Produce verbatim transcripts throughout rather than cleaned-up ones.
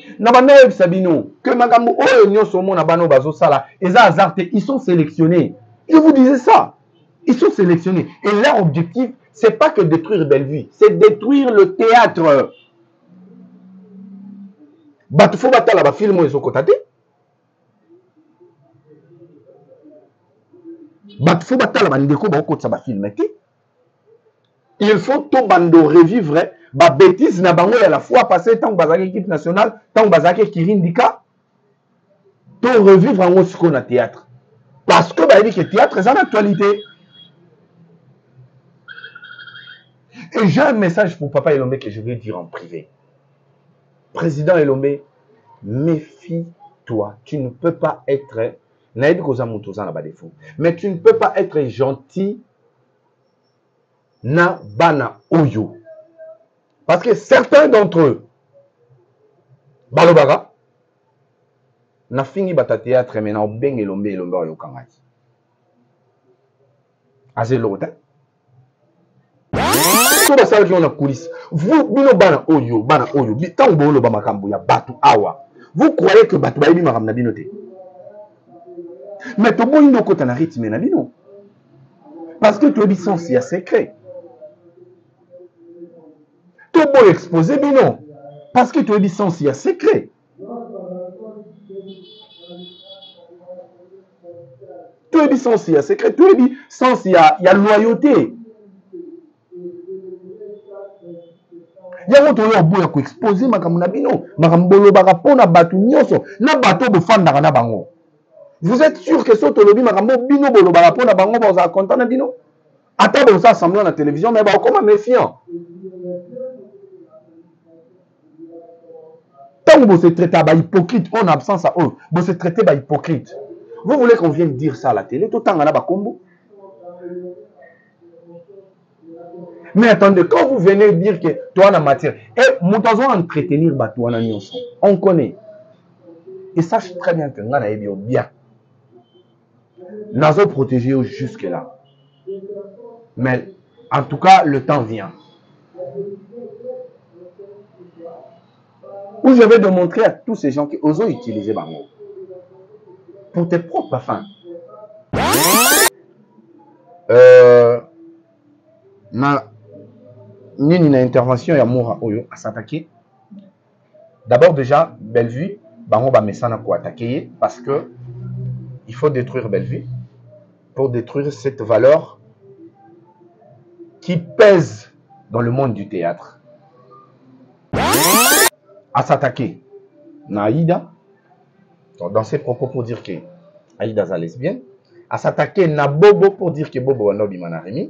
Nabano Sabino, que Magambo, oh, Nyon Somo, Nabano Bazo Sala, et Azarte, ils sont sélectionnés. Je vous disais ça. Ils sont sélectionnés. Et leur objectif, c'est pas que détruire Bellevue, c'est détruire le théâtre. Batufo Batala, ba film, ils ont cotaté. Batufo Batala, ba ndeko, ba okotsa ba film, il faut tout bando revivre ba bêtise na bango à la fois passé tant bazaki équipe nationale tant bazaki kirindika to revivre en ce na théâtre parce que bah dit que théâtre c'est en actualité. Et j'ai un message pour Papa Elombe que je vais dire en privé. Président Elombe, méfie-toi, tu ne peux pas être naïd koza mutoza na ba défaut, mais tu ne peux pas être gentil na bana oyo. Parce que certains d'entre eux, Balobaga, na fini bata théâtre, mais na beng Elombe Elombe oyo kangai. Azé l'autre. Tout ça qui on a coulisse. Vous, bino bana oyo, bana oyo, tant bolo ba makambo ya batu awa. Vous croyez que batu ba ibi makam na bino te. Mais to bo ino kota na rythme na bino. Parce que to bi sens ya secret. To bo exposer bino. Parce que to bi sens ya secret. To bi sens ya secret, to bi sens ya ya loyauté. Yango to yo boya ko exposer makambo na bino, makambo lo baka pona batu nyoso, na bato bo fanda na bango. Vous êtes sûr que ce tolobi makambo bino bolo baka pona bango ba za content na bino? Ata bo ça semblant na télévision mais ba comment méfiant. Tant que vous se traitez ba hypocrite en absence à eux, vous se traitez ba hypocrite. Vous voulez qu'on vienne dire ça à la télé tout temps na ba combo? Mais attendez, quand vous venez dire que toi, en matière, et nous devons entretenir Batouana Nyonson, on connaît. Et sache très bien que nous avons bien. Nous avons protégé jusque-là. Mais en tout cas, le temps vient. Où je vais démontrer à tous ces gens qui osent utiliser ma mot pour tes propres fins. Euh, na, ni une intervention ya moura oyo à s'attaquer. D'abord déjà Bellevue, bango ba mesana ko attaquer parce que il faut détruire Bellevue pour détruire cette valeur qui pèse dans le monde du théâtre. À s'attaquer na Aïda, dans ses propos pour dire que Aïda est lesbienne, à s'attaquer na Bobo pour dire que Bobo est nobi manarimi.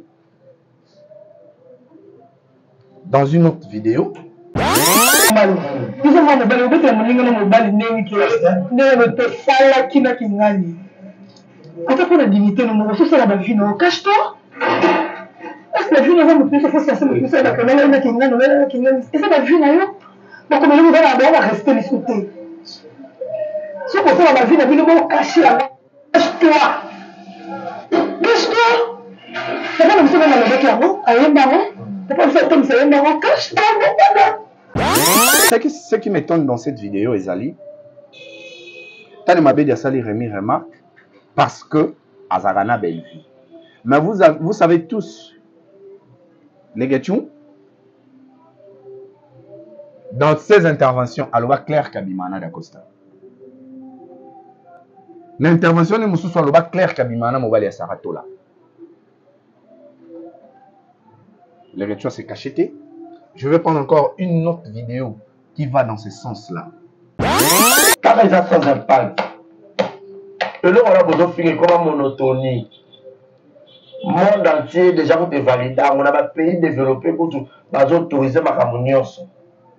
Dans une autre vidéo, Ce qui, ce qui m'étonne dans cette vidéo, Ezali, Tane Mabedi a sali remis remarque parce que Azarana Bellevue. Mais vous, vous savez tous, les Getchou, dans ces interventions, Aloba Claire Kabimana d'Acosta. L'intervention de Moussou Aloba Claire Kabimana Mobali à Saratola. Les Getchou s'est cacheté. Je vais prendre encore une autre vidéo qui va dans ce sens-là. Quand les gens sans impact, le nom on a besoin de finir comme monotonie. Monde entier, déjà pour te valider, on a des pays développés pour tout, pour autoriser ma communion.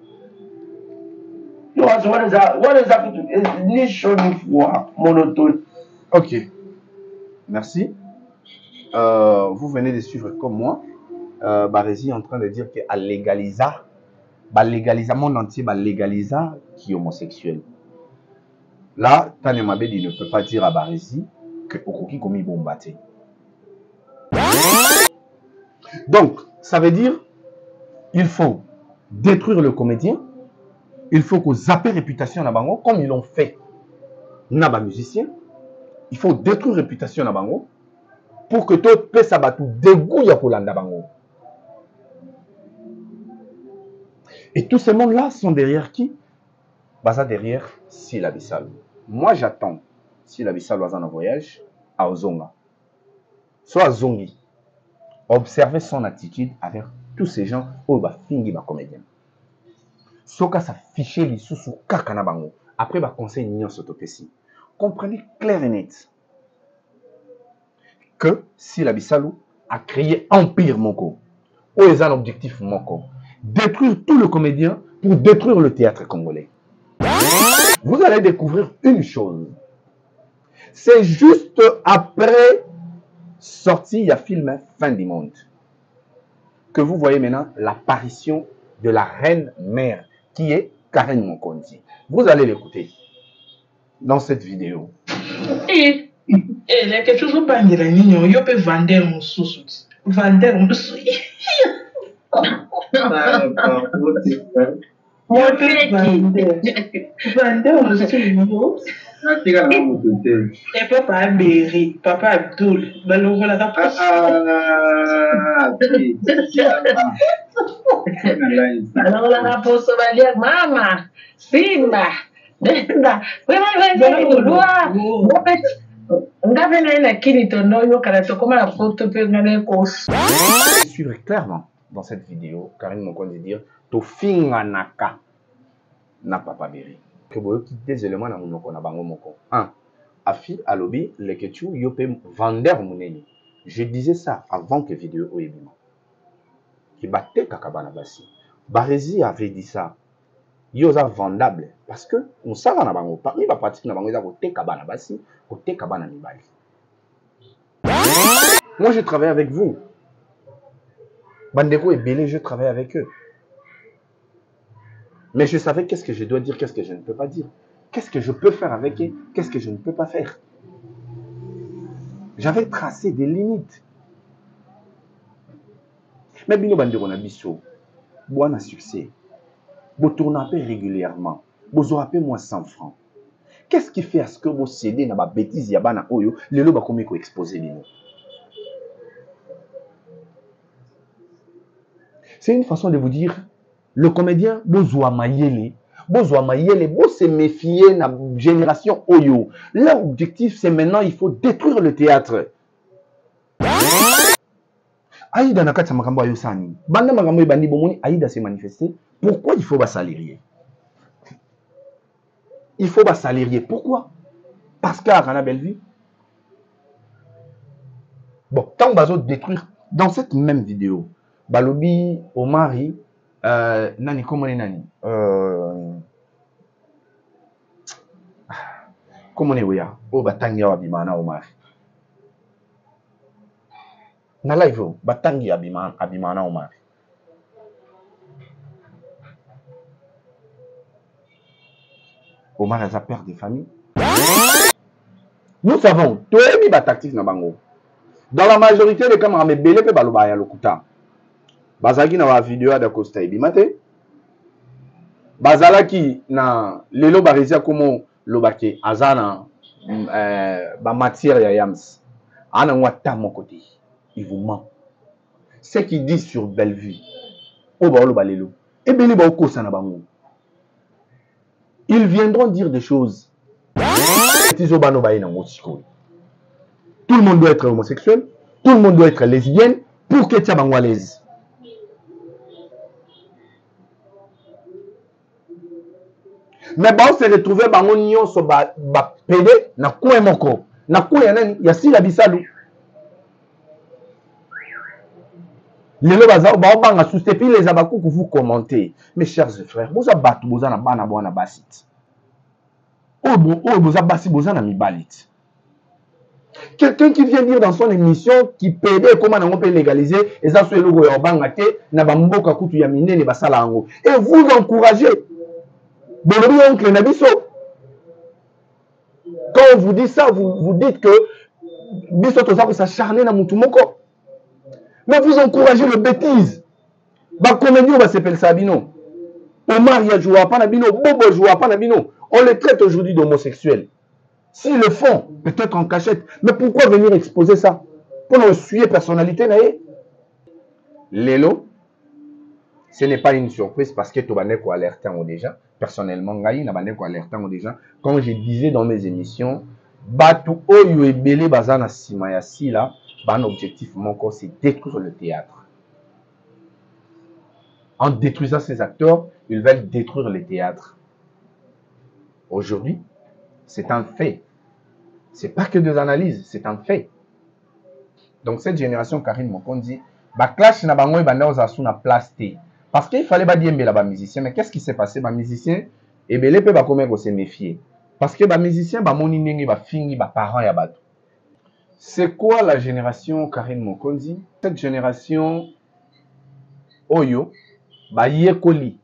Ni chaud ni froid, monotone. Ok, merci. Euh, vous venez de suivre comme moi. Euh, Barési est en train de dire qu'à légaliser, bah légaliser, monde entier, bah légaliser qui est homosexuel. Là, Tane Mabedi ne peut pas dire à Barési que Okoki commis bombaté. Donc, ça veut dire il faut détruire le comédien il faut que zapper réputation na bango comme ils l'ont fait na ba musicien. Il faut détruire réputation na bango pour que tout pèse à batou dégoût ya kolanda bango. Et tous ces mondes-là sont derrière qui? Baza derrière Sylla Bissalo. Moi j'attends Sylla Bissalo à un voyage à Ozonga. Soit à Zongi. Observer son attitude avec tous ces gens où va finir ma comédien. Soka ça fiché les sous sous kakana bango. Après va conseil nyon sotopesi. Comprenez clair et net que Sylla Bissalo a créé Empire Moko. Où est un objectif Moko? Détruire tout le comédien pour détruire le théâtre congolais. Vous allez découvrir une chose. C'est juste après sortie, il y a film Fin du monde que vous voyez maintenant l'apparition de la reine mère qui est Karen Mokonzi. Vous allez l'écouter dans cette vidéo. Et il y a quelque chose qui pas dire nino, yo peut vendre mon sous vendre mon sous. Moi peut vendre mon sous. Et papa Berry, papa Abdul, balongo la ah alors la raposo va dire mama, Simba, Denda, suivre clairement dans cette vidéo, Karine Mokonzi dire Tofinga Naka na papa Berry. Que vous avez des éléments dans mon na bango moko. Un, afi alobi leketu yope vendeur muneni. Je disais ça avant que vidéo oyebima. Qui battait kakabana basi. Barési avait dit ça. Yoza vendable parce que on sala na bango parmi ba pratique na bango za côté kabana basi, côté kabana mibali. Moi je travaille avec vous. Bandeko et Belé, je travaille avec eux. Mais je savais qu'est-ce que je dois dire, qu'est-ce que je ne peux pas dire. Qu'est-ce que je peux faire avec eux, qu'est-ce que je ne peux pas faire. J'avais tracé des limites. Mais bino bandeko na biso, bon a succès. Vous tournez un peu régulièrement. Vous aurez moins cent francs. Qu'est-ce qui fait à ce que vous cédez dans ma bêtise yabana oyo, le lo ba komi ko exposer bino. C'est une façon de vous dire, le comédien, Bozwa Mayele, Bozwa Mayele, Bo se méfier na génération Oyo. L'objectif, c'est maintenant, il faut détruire le théâtre. Aïda Nakata Makambo Ayosani, Banda Makambo Bandi Bomoni, Aïda s'est manifesté. Pourquoi il faut salarier? Il faut salarier. Pourquoi? Parce qu'à Rana Bellevue. Bon, tant qu'on va détruire, dans cette même vidéo, Balobi, Omari, euh, Nani, comment on est Nani? Euh, comment on est Ouya? Oh, Batangi Abimana Omari. Na live, Batangi Abimana Abimana Omari. Omar a sa père de famille. Nous savons, tout est mis tactique na bango. Dans la majorité des camarades, mais belé pe baloba ya lokuta. Bazaki na wa vidéo de Costa Ibimate. Bazalaki na lelo barizia como lobake azana euh, ba matière ya yams. Ana wata mon côté. Il vous ment. Ce qu'il dit sur Bellevue. O ba loba lelo. E beli ba okosa na bango. Ils viendront dire des choses. Tout le monde doit être homosexuel, tout le monde doit être lesbienne pour que tu sois à l'aise. Mais bon, on s'est retrouvé dans mon union sur ba pédé, na quoi mon corps, na quoi il y a Sylla Bissalo. Les gens qui sont les les abakou que vous commentez. Mes chers frères, vous avez battu, vous avez battu, vous avez battu. Oh, vous avez battu, vous avez battu. Quelqu'un qui vient dire dans son émission qui pédait comment on peut légaliser et ça soit le logo ya bangate na bamboka kutu ya minene basala ngo. Et vous encouragez. Bolobi oncle na biso. Quand on vous dit ça, vous, vous dites que biso toza ko s'acharner na mutu moko. Mais vous encouragez le bêtise. Bah, comédie, on va s'appeler Sabino. Omar Yajoua Panabino, Bobo Joua Panabino. On les traite aujourd'hui d'homosexuels. S'ils le font, peut-être en cachette. Mais pourquoi venir exposer ça? Pour nous suivre personnalité, naïe. Lélo, ce n'est pas une surprise parce que tu vas alerter déjà. Personnellement, Ngaï n'a pas alerté déjà. Comme je disais dans mes émissions, Batu Oyo et Belé Bazana Simayasi là, un objectif mon corps, c'est détruire le théâtre. En détruisant ces acteurs, ils veulent détruire le théâtre. Aujourd'hui, c'est un fait. C'est pas que des analyses, c'est un fait. Donc cette génération, Karine Mokondi, bah clash na bango banda ozasu na place T. Parce qu'il fallait pas dire mais là musicien, mais qu'est-ce qui s'est passé? Bah musicien et belé peut ba comment se méfier. Parce que bah musicien ba moni ndenge ba fingi ba parents ya bato. C'est quoi la génération Karine Mokondi? Cette génération Oyo ba yekoli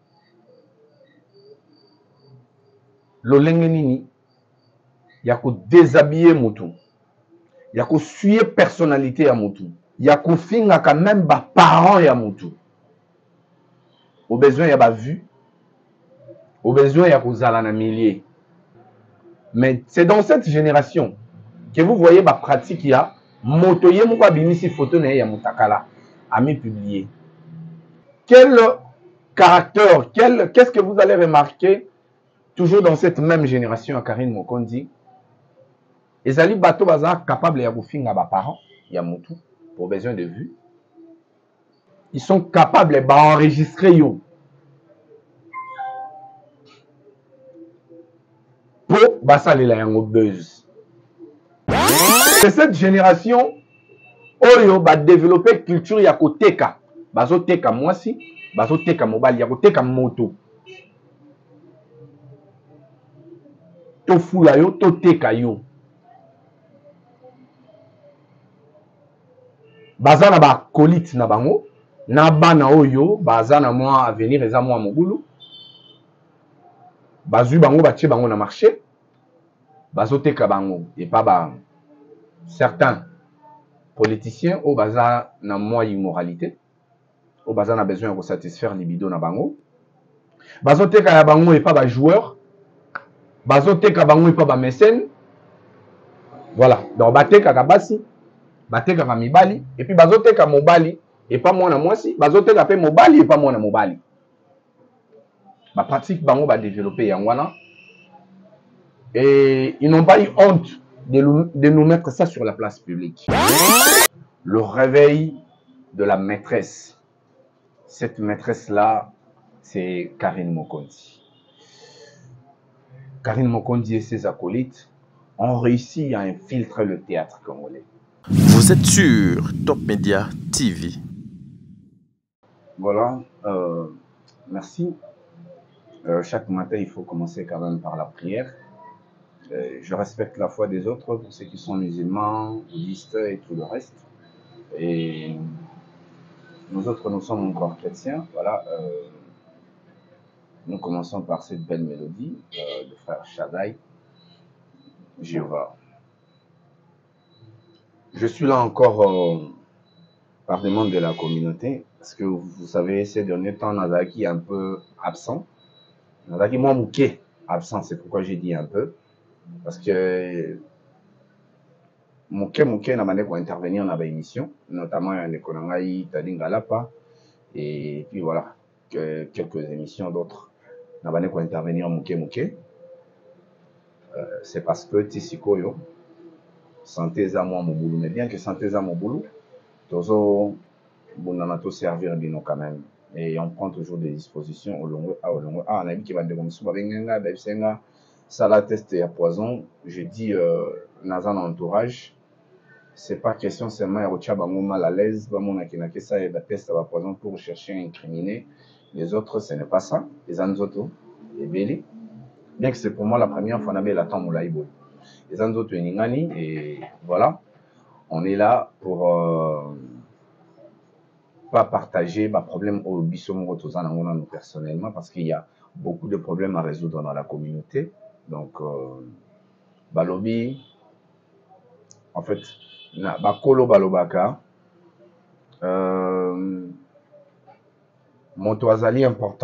lolenge nini ya ko déshabiller mutu. Ya ko suyer personnalité ya mutu. Ya ko finga quand même ba parents ya mutu. Au besoin ya ba vue. Au besoin ya ko zala na milliers. Mais c'est dans cette génération que vous voyez ma pratique, il y a moto ye moko abimisi photo na ya mutakala ami publié. Quel caractère, quel qu'est-ce que vous allez remarquer toujours dans cette même génération à Karine Mokondi? Ezali bato baza capable ya kofinga ba parents ya mutu pour besoin de vue. Ils sont capables d'enregistrer yo pour basalela yango buzz. C'est cette génération Oyo va développer culture ya koteka. Bazo teka mwasi, bazo teka mobali, ya koteka moto. To fula yo, to teka yo. Bazana ba colite na bango, na bana oyo, bazana moi avenir eza moi mobulu. Bazu bango batie bango na marché. Bazo teka bango et pas ba certains politiciens au bazar na moi immoralité. Au bazar a besoin de satisfaire libido na bango. Bazoteka ya bango et pas ba joueur. Bazoteka bango et pas ba mécène. Voilà. Donc bateka ka basi, bateka ka mibali et puis bazoteka mobali et pas moi na mwasi, bazoteka pe mobali et pas moi na mobali. Ba pratique bango ba développer yangwana. Et ils n'ont pas eu honte de, de nous mettre ça sur la place publique. Le réveil de la maîtresse. Cette maîtresse-là, c'est Karine Mokondi. Karine Mokondi et ses acolytes ont réussi à infiltrer le théâtre congolais. Vous êtes sur Top Media T V. Voilà, euh, merci. Euh, chaque matin, il faut commencer quand même par la prière. Euh, je respecte la foi des autres pour ceux qui sont musulmans, bouddhistes et tout le reste. Et nous autres, nous sommes encore chrétiens. Voilà. Euh, nous commençons par cette belle mélodie euh, de frère Shaddai, Jéhovah. Je suis là encore euh, par demande de la communauté, parce que vous savez, ces derniers temps, Nazaki est un peu absent. Nazaki, moi, Mouké, absent, c'est pourquoi j'ai dit un peu. Parce que Mouké Mouké n'a pas intervenir dans l'émission, notamment les Konangaï, Tadingalapa, et puis voilà, que, quelques émissions d'autres n'a pas intervenir Mouké Mouké. Euh, c'est parce que Tissikoyo, santé à moi mon boulot, mais bien que santé à mon boulot, toujours bon tout servir bien quand même. Et on prend toujours des dispositions au long à au long ah on a vu qu'il va de comme ça benga benga ça la test à poison. Je dis euh, dans un entourage, c'est pas question seulement ya rocha bango mal à l'aise ba mona kinake ça et la test à poison pour chercher un criminel. Les autres ce n'est pas ça, les anzoto et belé. Bien que c'est pour moi la première fois n'avait la temps moulaïbo. Les anzoto et ningani et voilà, on est là pour euh, pas partager ma problème au bisomo nous personnellement parce qu'il y a beaucoup de problèmes à résoudre dans la communauté. Donc euh, balobi en fait na bakolo balobaka euh, moto azali important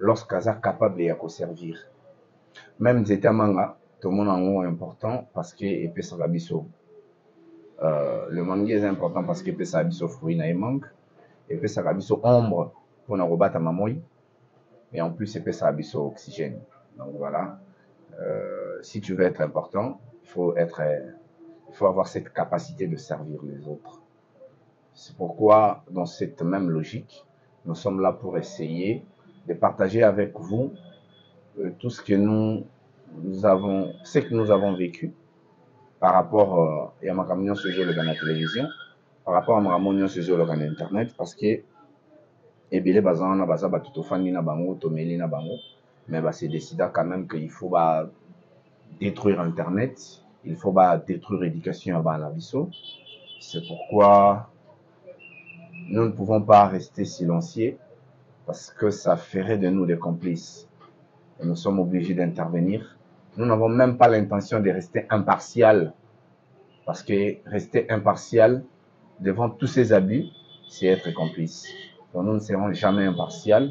lorsqu'ils sont capables de servir. Même Zeta Manga, tout le monde est important parce que et ça va biso. Euh, le manga est important parce que ça va biso fruit na mangue et puis ça va biso ombre pour na robata mamoy et en plus et ça va biso oxygène. Donc voilà. Euh, si tu veux être important, il faut être il faut avoir cette capacité de servir les autres. C'est pourquoi dans cette même logique, nous sommes là pour essayer de partager avec vous euh, tout ce que nous, nous avons, ce que nous avons vécu par rapport euh, à ma camion ce jour dans la télévision, par rapport à ma camion ce jour dans internet, parce que et bien les bazans na baza batuto fani na bango tomeli na bango, mais bah c'est décidé quand même qu'il faut bah détruire internet, il faut bah détruire l'éducation à la biso. C'est pourquoi nous ne pouvons pas rester silencieux parce que ça ferait de nous des complices. Et nous sommes obligés d'intervenir. Nous n'avons même pas l'intention de rester impartial parce que rester impartial devant tous ces abus, c'est être complice. Donc nous ne serons jamais impartial.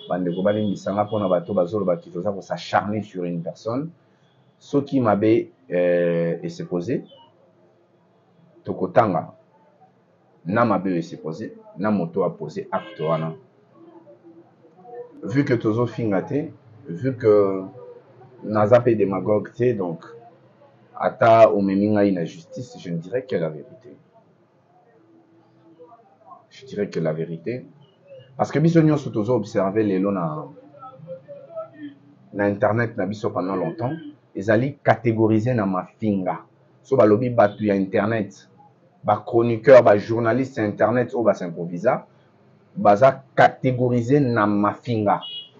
S'acharner sur une personne. Ce qui m'avait euh, et s'est posé, Tokotanga. Namabe s'est posé, Namoto a posé acte. Vu que Tozo Fingate, vu que Nazapé démagogue, donc Ata Omeminga une justice, je ne dirais que la vérité. Je dirais que la vérité. Parce que Bisognon Tozo observé les lots na internet na biso pendant longtemps, ils allaient catégoriser na ma finga. So balobi batu ya internet. Ba chroniqueur, ba journaliste internet ou ba s'improvisa, baza catégorisé na mafinga.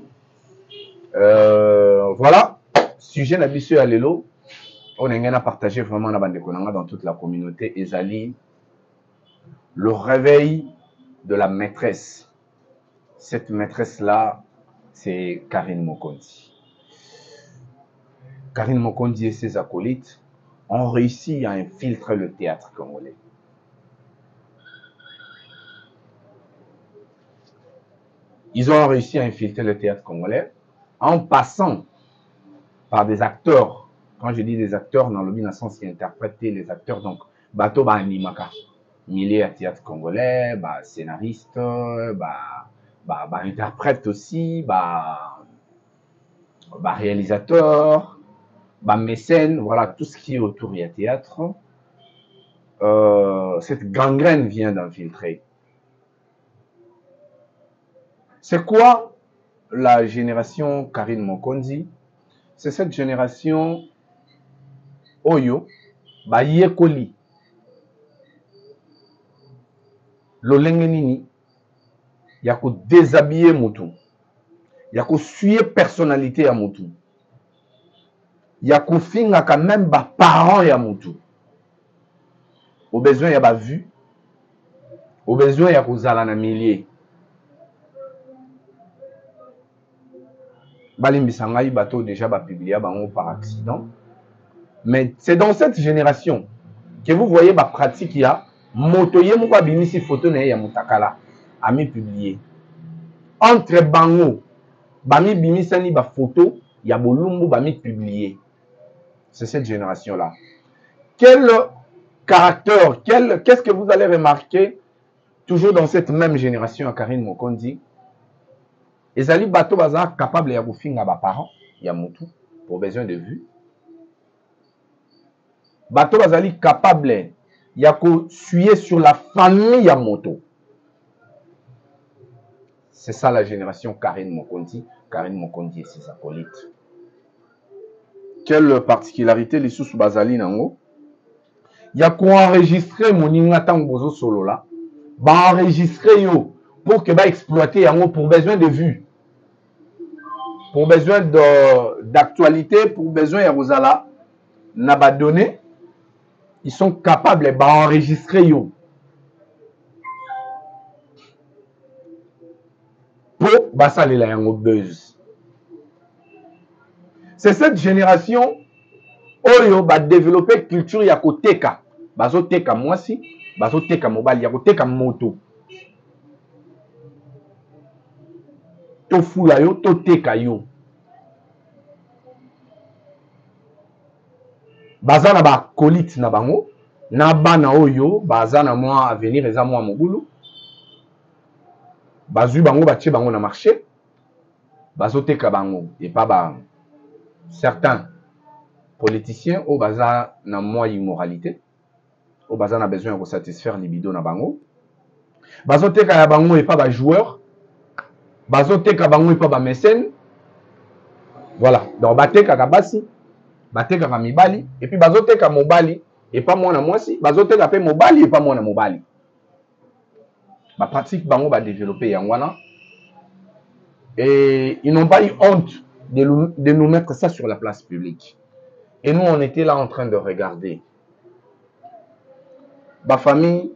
Euh, voilà, sujet na biso ya lelo, on a partagé vraiment na bande konanga dans toute la communauté ezali le réveil de la maîtresse. Cette maîtresse là, c'est Karine Mokondi. Karine Mokondi et ses acolytes ont réussi à infiltrer le théâtre congolais. Ils ont réussi à infiltrer le théâtre congolais en passant par des acteurs. Quand je dis des acteurs, dans le sens qui interprètent les acteurs, donc Bato Ba Animaka, milieu à théâtre congolais, bah, scénariste, bah, bah, bah, interprète aussi, bah, bah, réalisateur, bah, mécène, voilà, tout ce qui est autour du théâtre. Euh, cette gangrène vient d'infiltrer. C'est quoi la génération Karine Mokondi? C'est cette génération Oyo, ba yekoli, lolenge nini, yako déshabiller mutu, yako suyer personnalité ya mutu, yako finga quand même ba parents ya mutu. Au besoin ya ba vue, au besoin ya kozala na millier. Balimbisangai bateau déjà ba publié bango par accident. Mais c'est dans cette génération que vous voyez ma pratique il y a motoye moko bimisi photo na ya mutakala ami publié. Entre bango bami bimisani ba photo ya bolumbu bami publié. C'est cette génération là. Quel caractère, quel qu'est-ce que vous allez remarquer toujours dans cette même génération à Karine Mokondi? Ezali bato baza capable ya kofinga ba parents ya mutu pour besoin de vue. Bato bazali capable ya ko suyer sur la famille ya moto. C'est ça la génération Karine Mokondi, Karine Mokondi et ses acolytes. Quelle particularité les sous bazali nango? Ya ko enregistrer moninga tango bozo solo là, ba enregistrer yo pour que ba exploiter yango pour besoin de vue. Pour besoin d'actualité, pour besoin de Rosala, n'a pas donné, ils sont capables d'enregistrer yo. Pour basaler la yango buzz. C'est cette génération oyo ba développer culture ya koteka, bazo teka mwasi, bazo teka mobali, ya koteka moto. to fula yo to teka yo baza na ba colite na bango na bana oyo baza na moi avenir eza moi mobulu bazui bango batie bango na marché bazoteka bango et pas ba certains politiciens au baza na moi immoralité au baza na besoin de satisfaire libido na bango bazoteka ya bango et pas ba joueur bazoteka bango et pas ba mécène voilà donc bateka ka basi bateka ka mibali et puis bazoteka mobali et pas mwana mwasi bazoteka pe mobali et pas mwana mobali ba pratique bango ba développer yangwana et ils n'ont pas eu honte de, de nous mettre ça sur la place publique et nous on était là en train de regarder ba famille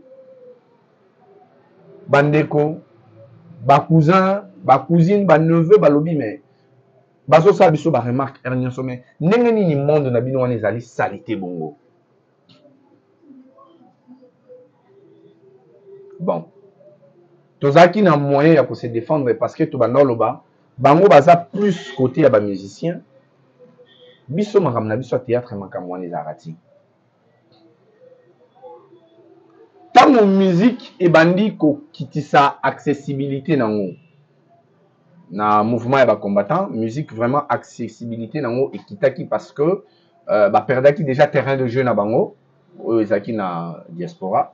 bandeko ba cousin ba cousine ba neveu ba lobi mais bazo sa biso ba remarque ernia sommet ndenge nini monde na bino wana ezali salité bongo bon tozaki na moyen ya ko se défendre parce que to bandoloba bango baza plus côté ya ba musicien biso makam na biso théâtre makam wana ezarati tango musique ebandi ko kitisa accessibilité nango na mouvement ya ba combattant musique vraiment accessibilité nango ekitaki parce que euh, ba perdaki déjà terrain de jeu na bango oyo ezaki na diaspora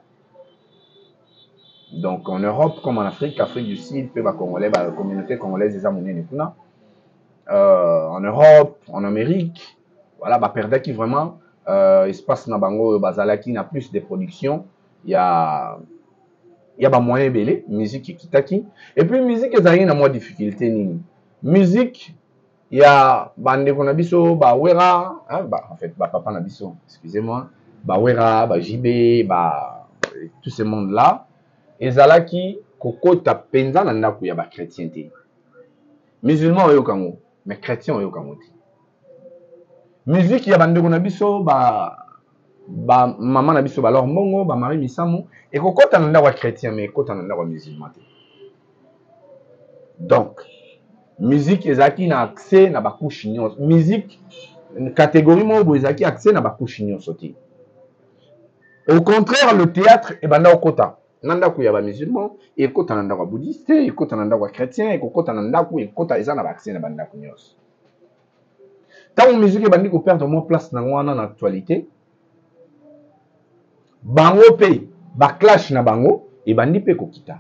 donc en Europe comme en Afrique Afrique du Sud pe ba congolais ba communauté congolaise eza monene kuna euh, en Europe en Amérique voilà ba perdaki vraiment euh, espace na bango bazalaki na plus de production il y a il y a ba moyen belé musique kitaki et puis musique ezali na moi difficulté nini musique il y a bande ko na biso ba wera hein, bah en fait ba papa na biso excusez-moi ba wera ba jibé ba tout ce monde là ezalaki kokota penza na ndako ya ba chrétienté musulman oyo kango mais chrétien oyo kango ti musique ya bande ko na biso ba ba maman na biso ba lor mbongo ba mari misamo et kokota na ndako chrétien mais kokota na ndako musulman te donc musique ezaki na accès na ba couche nyonso musique catégorie mo bo ezaki accès na ba couche nyonso te au contraire le théâtre e banda okota na ndako ya ba musulman et kokota na ndako bouddhiste et kokota na ndako chrétien et kokota na ndako et kokota eza na ba accès na ba ndako nyonso tant musique e bandi ko perdre mo place na wana na actualité bango pe ba clash na bango et bandi pe kokita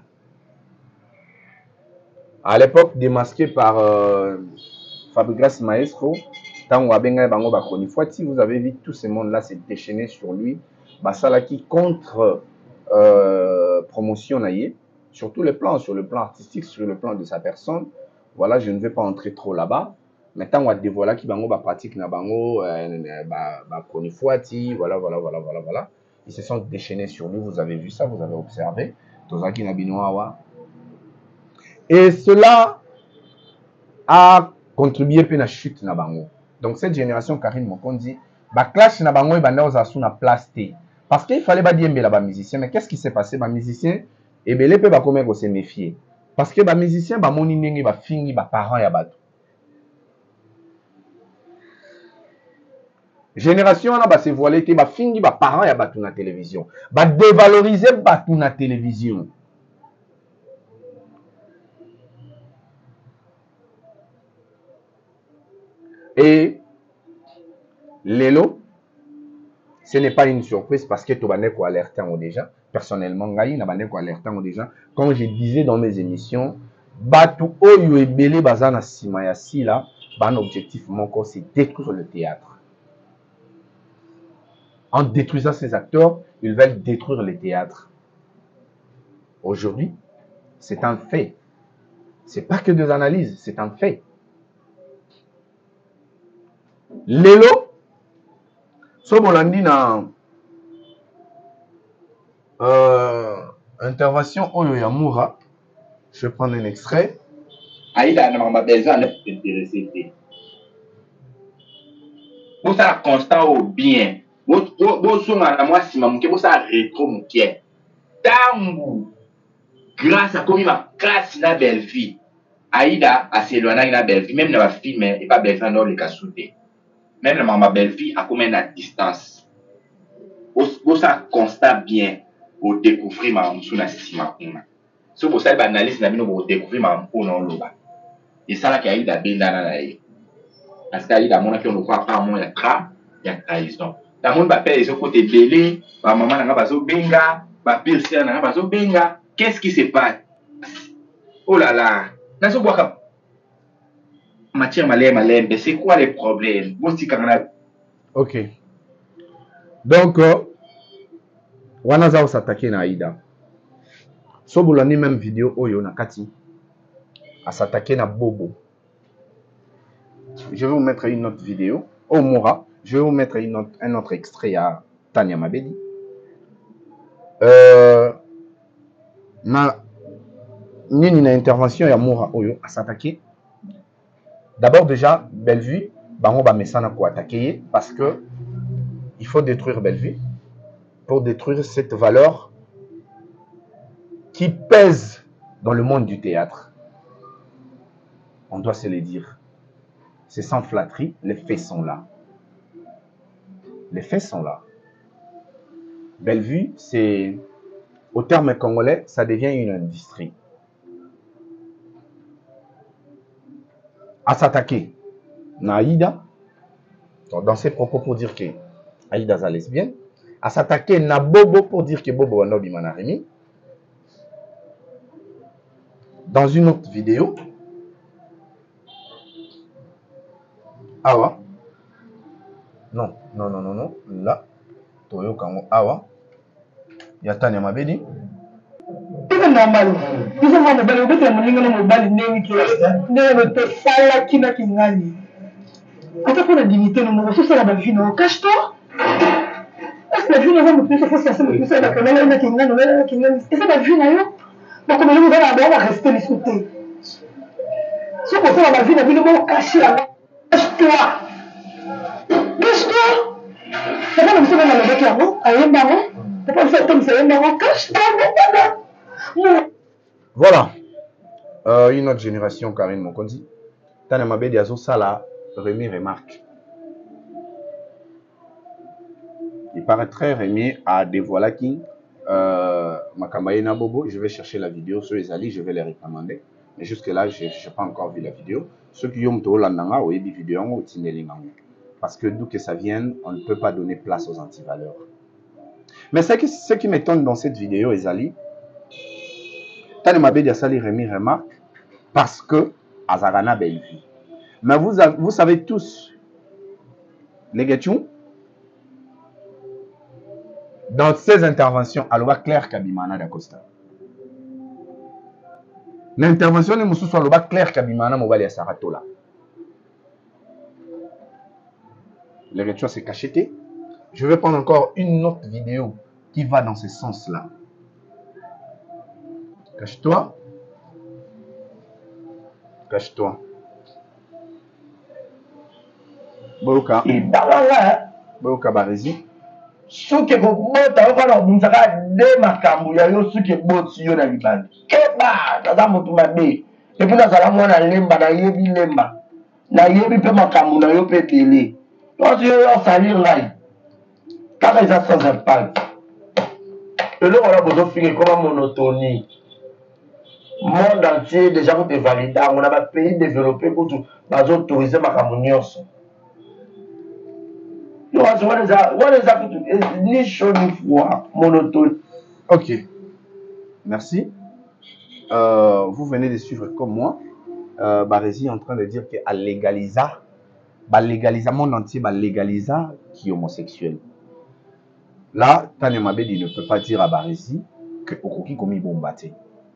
à l'époque démasqué par euh, Fabregas Maestro tango abenga bango ba Konifwati vous avez vu tout ce monde là s'est déchaîné sur lui basalaki contre euh, promotion naie sur tous les plans sur le plan artistique sur le plan de sa personne voilà je ne vais pas entrer trop là-bas maintenant on va dévoiler qui bango ba pratique na bango euh, ba ba Konifwati voilà voilà voilà voilà voilà ils se sont déchaînés sur lui vous avez vu ça vous avez observé tozaki na binoawa et cela a contribué à la chute na bango donc cette génération Karine Mokondi ba clash na bango e banda ozasu na place T parce qu'il fallait pas dire ba musicien mais qu'est-ce qui s'est passé ba musicien et belé pe ba comment ko se méfier parce que ba musicien ba moni ndenge ba fingi ba parents ya bato génération wana ba se voiler te ba fingi ba parents ya bato na télévision ba dévaloriser bato na télévision et Lelo, ce n'est pas une surprise parce que tu vas ko alerter déjà. Personnellement, ngai na bande ko alerter déjà. Comme je disais dans mes émissions, batu oyo ebele bazana sima ya si là, ban objectif mon corps c'est détruire le théâtre. En détruisant ces acteurs, ils veulent détruire le théâtre. Aujourd'hui, c'est un fait. C'est pas que des analyses, c'est un fait. Lelo so bolandi na euh, intervention oyo ya Moura je vais prendre un extrait aïda na mama besoin de intéressé pour ça constant au bien bo bo songa na moi sima muke bo ça rétro muke tangu grâce à comme ma classe na belle fille Aïda a s'éloigné na belle-fille, même na fille, mais et pas belle-fille dans le cas soudé. Même la ma belle-fille a combien à distance. Pour ça constate bien au découvrir ma moussou na sisi ma kuna. So pour ça il analyse na bino pour découvrir ma moussou na loba. Et ça là qui Aïda benda na naïe. Parce qu'Aïda mon qui on ne croit pas moi ya tra, ya trahison. Ta monde ba père ils côté belé, ba maman na bazo benga, ba pire sœur na bazo benga. Qu'est-ce qui se passe? Oh là là. Na so boka matière malais malais, mais c'est quoi les problèmes? Ok. Donc, euh, Wanaza s'attaquer à Aïda. So boulani même vidéo oyo na kati à s'attaquer à Bobo. Je vais vous mettre une autre vidéo. Oh Moura, je vais vous mettre une autre, un autre extrait à Tania Mabedi. Euh, na nini na intervention ya Moura oyo à s'attaquer. D'abord déjà Bellevue, bango ba mesana ko attaquer parce que il faut détruire Bellevue pour détruire cette valeur qui pèse dans le monde du théâtre. On doit se le dire. C'est sans flatterie, les faits sont là. Les faits sont là. Bellevue, c'est, au terme congolais, ça devient une industrie. À s'attaquer, na Aïda, dans ses propos pour dire que Aïda est lesbienne, à s'attaquer na Bobo pour dire que Bobo est nobi manarimi. Dans une autre vidéo, Awa, non, non, non, non, non, là, Toyo Kango Awa, Yatania Mabedi. C'est normal. Nous sommes en train de faire des choses qui ne sont pas quand on a la dignité, nous avons fait la vie, nous cache-toi. Est-ce que la vie nous a montré que c'est ça, c'est ça, la première année qui nous a montré, et ça la vie d'ailleurs. Donc on nous a rester les sauter. Si on fait la vie, la vie nous a caché la cache-toi. Cache-toi. C'est pas comme ça dans le bec là-haut, à un baron. C'est pas comme ça, un baron, cache-toi, mon Voilà. Euh, une autre génération, Karine Mokondi. Tana Mabedi Azo Sala, Rémi remarque. Il paraîtrait Rémi à dévoiler qui euh, Makamaïna Bobo. Je vais chercher la vidéo sur les alliés, je vais les recommander. Mais jusque-là, je n'ai pas encore vu la vidéo. Ceux qui ont tout l'andanga, ou des vidéos, ou parce que d'où que ça vienne, on ne peut pas donner place aux antivaleurs. Mais ce qui, ce qui m'étonne dans cette vidéo, Ezali, Tane Mabedi Asali Rémi remarque parce que Azarana Bellevue. Mais vous, vous savez tous, les Getchou, dans ces interventions, Aloba Claire Kabimana d'Acosta. L'intervention de Moussou soit Aloba Claire Kabimana Mobali Saratola. Les Getchou s'est cacheté. Je vais prendre encore une autre vidéo qui va dans ce sens-là. Cache-toi. Cache-toi. Boka. Boka Barezi. Suke bota okala obunzaka de makambo ya yo suke boti yo na libandi. Keba tata motu mabe. Et puis nazala mwana lemba na yebi lemba. Na yebi pe makambo na yo pe tele. Donc yo yo salir ngai. Kaka isa sans impact. Et là on a besoin de finir comme monotonie. Monde entier déjà pour te valider, on a des pays développés pour tout, bah autoriser ma communion. Ni chaud ni froid, monotone. Ok, merci. Euh, vous venez de suivre comme moi. Euh, Barési est en train de dire qu'à légaliser, bah légaliser monde entier, bah légaliser qui est homosexuel. Là, Tane Mabedi ne peut pas dire à Barési que Okoki commis bombaté.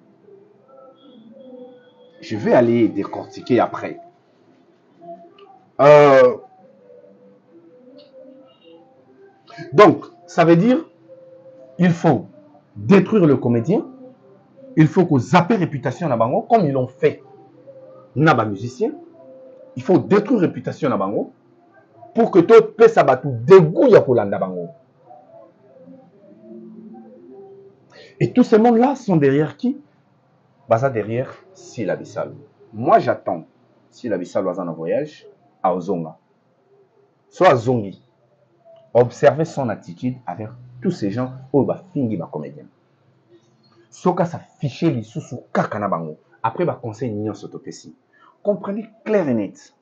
Je vais aller décortiquer après. Euh, donc, ça veut dire il faut détruire le comédien, il faut que zapper réputation na bango, comme ils l'ont fait naba musicien. Il faut détruire réputation na bango pour que tout peut s'abattre dégoût ya kolanda bango. Et tous ces mondes-là sont derrière qui? Baza derrière Sylla Bissalo. moi j'attends si la Bissau est en voyage à Ozonga. Soit à Zongi, observer son attitude avec tous ces gens où bah fingi bah comédien. Soka ça fiché les sous sous kakana bango. Après bah conseil nyon sotopesi. Comprenez clair et net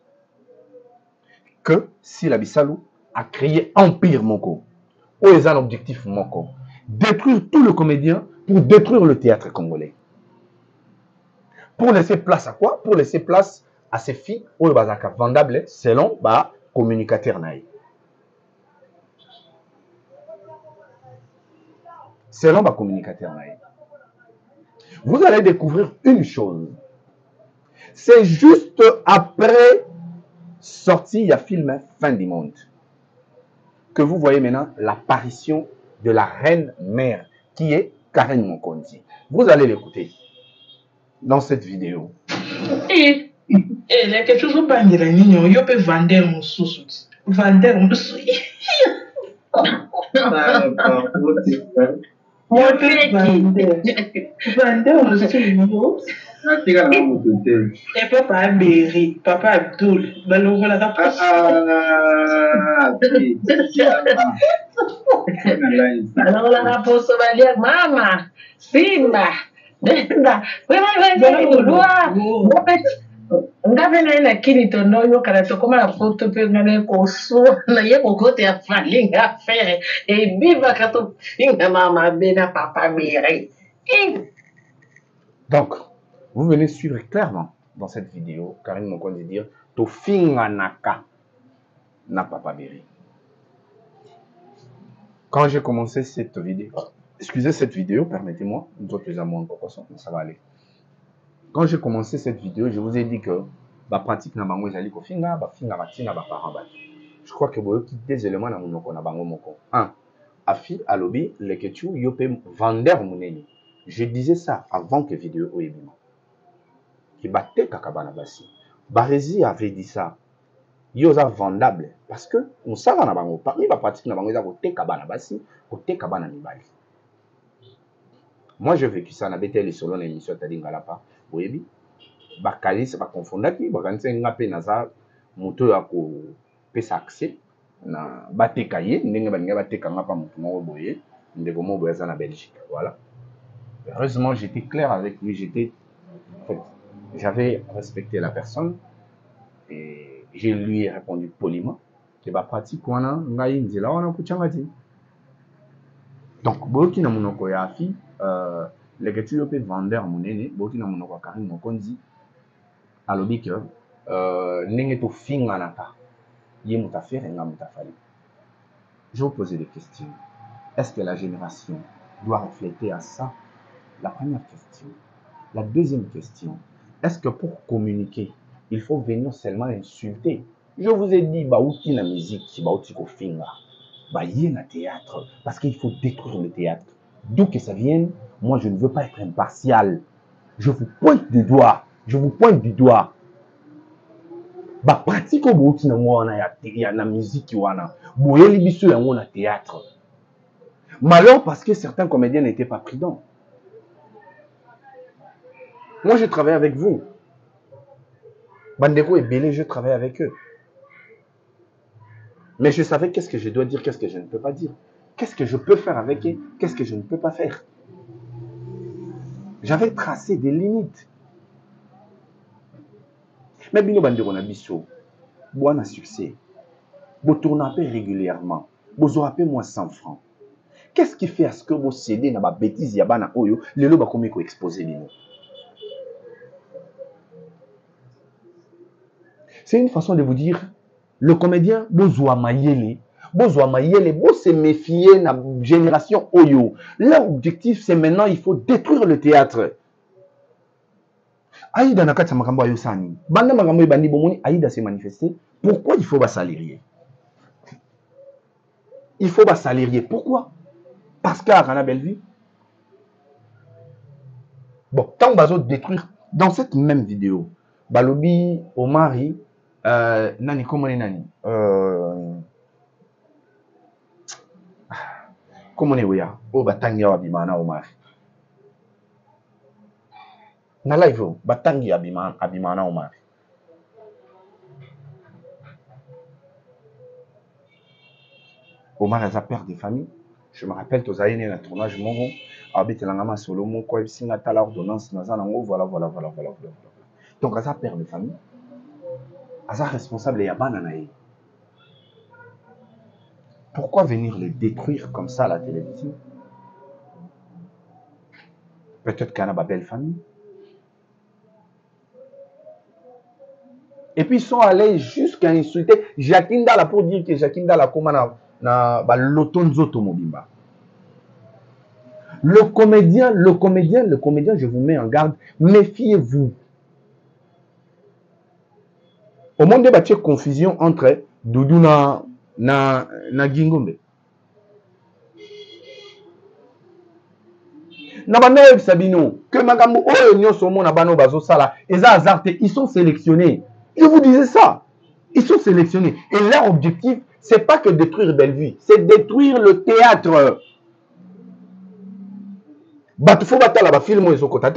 que si la Bissau a créé Empire Moko, où est un objectif Moko, détruire tout le comédien pour détruire le théâtre congolais. Pour laisser place à quoi? Pour laisser place à ces filles où le bazaka vendable selon bah communicateur naï. Selon bah communicateur naï. Vous allez découvrir une chose. C'est juste après sortie, il y a film Fin du monde que vous voyez maintenant l'apparition de la reine mère qui est Karen Mokonzi. Vous allez l'écouter dans cette vidéo. Et il y a quelque chose qui pas dire nino, yo peut vendre mon sous. Vendre mon sous. Moi peut vendre. Vendre mon sous. Et papa a Berry, papa Abdul, balongo la rapproche. Alors la rapproche va dire maman, Simba, Denda, ngavena na kini tono yo kala to koma la photo pe ngane ko so na ye ko kote ya falinga faire et biva kato finga mama bena papa Berry. Donc, vous venez suivre clairement dans cette vidéo, Karine Mokonzi dire to finga naka na papa Berry. Quand j'ai commencé cette vidéo, excusez cette vidéo, permettez-moi, nous autres les amours encore, ça va aller. Quand j'ai commencé cette vidéo, je vous ai dit que la pratique na bango ezali ko finga, ba finga batina ba parents ba. Je crois que boyo qui des éléments na monoko na bango moko. un. Afi alobi leketu yo pe vendeur muneni. Je disais ça avant que vidéo oyebima. Ki batte kakabana basi. Barési avait dit ça. Yo za vendable parce que on sala na bango parmi ba pratique na bango za ko te kabana basi, ko te kabana mibali. Moi j'ai vécu ça na beteli solo na émission Tadingala pa. Oyebi bakalisi bakofondaki bakanisi nga pe naza moto ya ko pesa accès na bateka ye ndenge balinga bateka nga pa moto moko boye ndeko moko boye aza na Belgique. Voilà. Heureusement j'étais clair avec lui, j'étais en fait, j'avais respecté la personne et je lui ai répondu poliment que ba pratique wana ngai nzela wana kuchangati. Donc boki na monoko ya fi euh les que tu peux vendre mon nene boki na monoko ya Karine Mokonzi alobi que euh ndenge to finga naka ye mutafere nga mutafali. Je vous poser des questions. Est-ce que la génération doit refléter à ça? La première question. La deuxième question. Est-ce que pour communiquer, il faut venir seulement insulter? Je vous ai dit, bah, outi la musique, bah, outi ko finga, bah, y a théâtre, parce qu'il faut détruire le théâtre. D'où que ça vienne, moi, je ne veux pas être impartial. Je vous pointe du doigt. Je vous pointe du doigt. Bah, pratique au bout na wana ya na musique wana. Boyeli biso ya wana théâtre. Malheur parce que certains comédiens n'étaient pas prudents. Moi, je travaille avec vous. Bandeko et Bélé, je travaille avec eux. Mais je savais qu'est-ce que je dois dire, qu'est-ce que je ne peux pas dire. Qu'est-ce que je peux faire avec eux, qu'est-ce que je ne peux pas faire. J'avais tracé des limites. Mais bino bandeko na biso, bon a succès. Vous tournez un peu régulièrement. Vous aurez moins cent francs. Qu'est-ce qui fait à ce que vous cédez dans ma bêtise yabana oyo, les loba comme ko exposer bino? C'est une façon de vous dire, le comédien, bozwa mayele, bozwa mayele, bo se méfier na génération oyo. L'objectif, c'est maintenant, il faut détruire le théâtre. Aïda na kati makambo ayo sani. Banda makambo bandi bomoni, Aïda s'est manifesté. Pourquoi il faut bas salarier? Il faut bas salarier. Pourquoi? Parce qu'à Rana Bellevue. Bon, tant bazo détruire, dans cette même vidéo, Balobi, Omari, euh, nani, comment est nani? Euh, comment est ouya? Oh, batanga wabimana Omari. na live batangi abima abimana Omar. Omar a père de famille. Je me rappelle tous les années tournage mongo habite langama solo mo ko singa tala ordonnance na zanango voilà voilà voilà voilà voilà. Donc à père de famille. À responsable ya bana na. Pourquoi venir les détruire comme ça à la télévision? Peut-être qu'il y a une belle famille. Et puis ils sont allés jusqu'à insulter Jacqueline Dalla pour dire que Jacqueline Dalla comment na na ba lotonzoto mobimba. Le comédien, le comédien, le comédien, je vous mets en garde, méfiez-vous. Au monde de bâtir confusion entre Doudou na na na Gingombe. Nabano Sabino, que Magambo oh nyo somo na bano bazo sala, eza azarte, ils sont sélectionnés. Je vous disais ça. Ils sont sélectionnés. Et leur objectif, c'est pas que détruire Bellevue, c'est détruire le théâtre. Batufo batala ba film ezo kotate.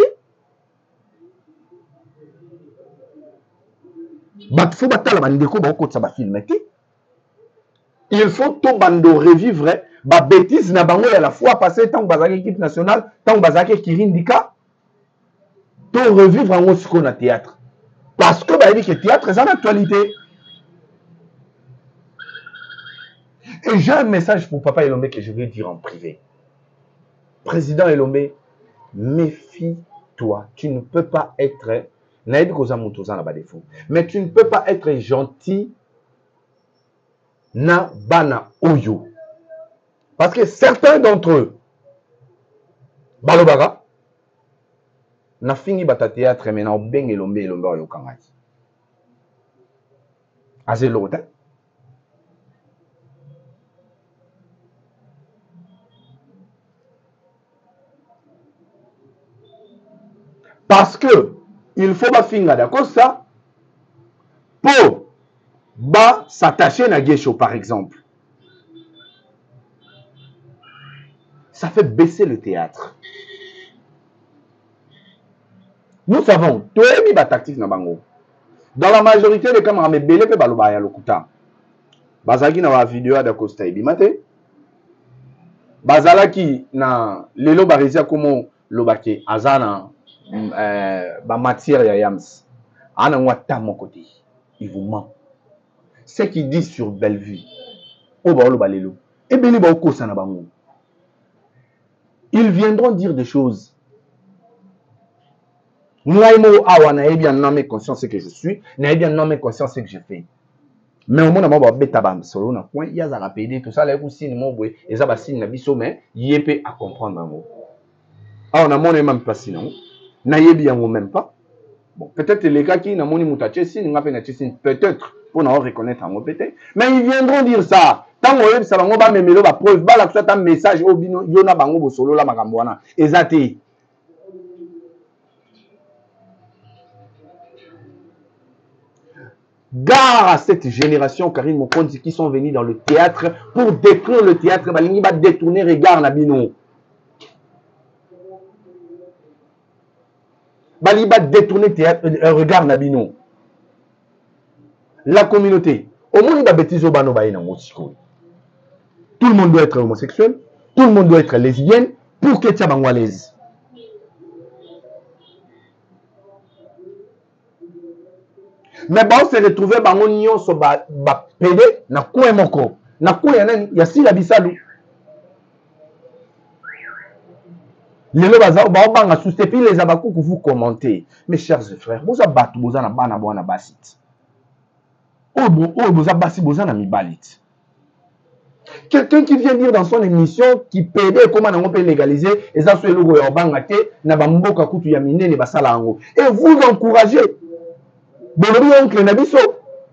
Batufo batala ba ndeko ba okotsa ba film ete. Il faut tout bando revivre ba bêtise na bango ya la fois passée tant bazaki équipe nationale, tant bazaki kirindika. Tout revivre en osiko na théâtre. Parce que bah dit que théâtre c'est en actualité. Et j'ai un message pour Papa Elombe que je vais dire en privé. Président Elombe, méfie-toi. Tu ne peux pas être... Mais tu ne peux pas être gentil na bana oyo. Parce que certains d'entre eux, Balobaga, na fini bata théâtre mais na obeng Elombe Elombe oyo kangaki. Azé l'autre. Parce que il faut pas finir d'accord ça pour ba s'attacher à Guécho par exemple. Ça fait baisser le théâtre. Nous savons, tout est mis tactique na bango. Dans la majorité des caméras mais belé pe baloba ya lokuta. Bazaki na wa vidéo da Costa Ibimate. Bazalaki na lelo barizia como lobake azana Euh, ba matière ya yams ana wata mon côté il vous ment ce qu'il dit sur Bellevue o ba lo balelo e beli ba ko sana bango ils viendront dire des choses moi mo awana e bien non mais conscience ce que je suis na bien non mais conscience ce que je fais mais au moment ba beta bam solo na point ya za rappeler tout ça là ku sini mo boy eza ba sini na biso mais yepé à comprendre bango ah on a mon même pas sinon nayebi yango même pas. Bon, peut-être les cas qui n'ont pas de peut-être pour nous reconnaître en peut-être. Mais ils viendront dire ça. Tant que ça va pas me mettre la preuve, bah là soit un message au bino yona bango bo solo la magamboana. Ezati. Gare à cette génération Karim Mokonzi qui sont venus dans le théâtre pour détruire le théâtre, balingi ba détourner regard na bino. Baliba détourner théâtre, un regard nabino. La communauté. Au monde il va bêtiser au bano baïna mosiko. Tout le monde doit être homosexuel, tout le monde doit être lesbienne pour que tu sois l'aise. Mais bon, on s'est retrouvé dans mon union sur ba ba pédé na koué moko. Na koué yanen yasi la bisalou. Les bazar ba banga soustepi les abakou que vous commentez. Mes chers frères, vous abattu vous na bana bona basit. Oh bon, oh vous abassi vous na mi balit. Quelqu'un qui vient dire dans son émission qui pédé comment on peut légaliser et ça soit le logo ya banga te na ba mboka kutu ya minene basala ngo. Et vous encouragez. Bolobi oncle na biso.